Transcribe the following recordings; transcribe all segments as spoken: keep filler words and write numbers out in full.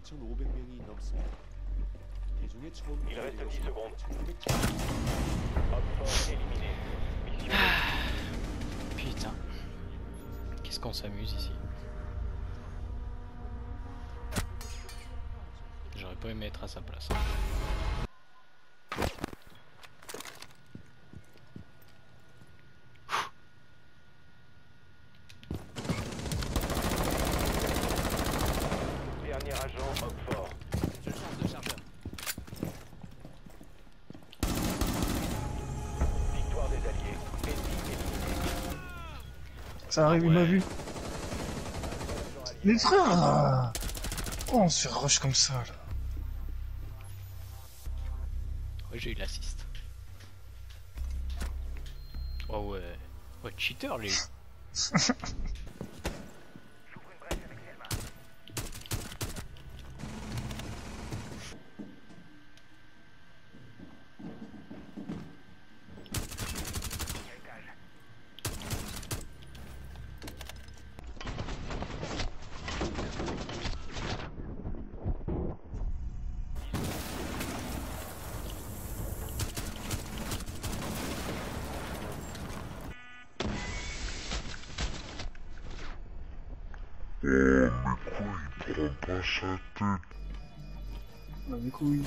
이천오백 명이 넘습니다. 이 중에 처음 Il reste dix secondes. 천오백 Op éliminé. Mission Putain. Qu'est-ce qu'on s'amuse ici. J'aurais pas aimé être à sa place. dernier agent Op fort. Je charge le chargeur. Victoire des alliés. Ennemi éliminé. Ça arrive, il m'a vu. Mais frère, oh, on se fait rush comme ça là. Ouais, j'ai eu l'assist. Oh ouais. Ouais, cheater les. Oh, mais quoi, il prend pas sa tête. Ah, mes couilles.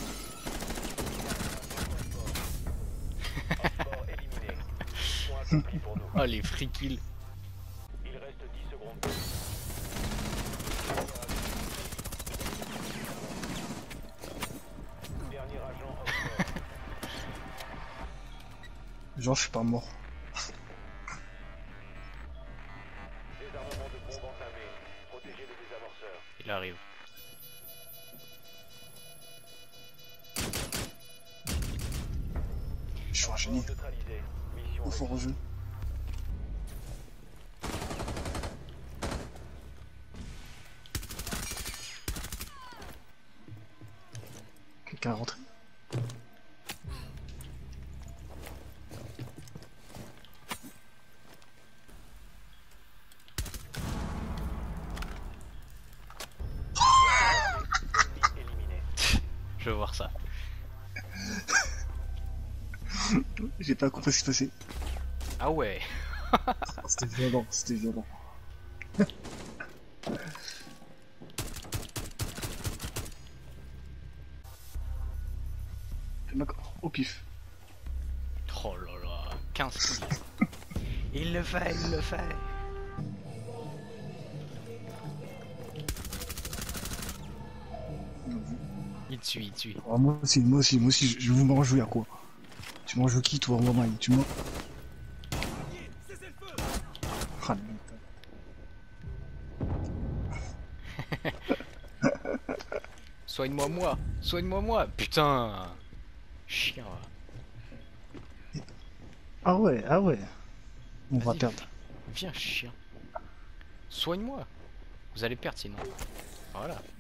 Fort éliminé. Point accompli pour nous. Oh les free kills. Il reste dix secondes. Dernier agent Op fort. Genre, je suis pas mort. Désarmement de bombes entamé. Protégez le désamorceur. Il arrive. Je suis un génie. Neutralisé. Mission Au fort au jeu. Quelqu'un est rentré. éliminé. Je veux voir ça. J'ai pas compris ce qui se passait. Ah ouais. C'était violent, c'était violent. Le mec, au pif. Oh là là. quinze kills. Il le fait, il le fait. Il te suit, il te suit. Oh, moi aussi, moi aussi, moi aussi, je, je vous m'en jouer à quoi? Tu m'en joues qui toi, moi, Mike? Tu m'en. Ah, Soigne-moi moi. Soigne-moi moi. Putain. Chien. ah ouais, ah ouais. On va Vas-y, perdre. Viens chien. Soigne-moi. Vous allez perdre sinon. Voilà.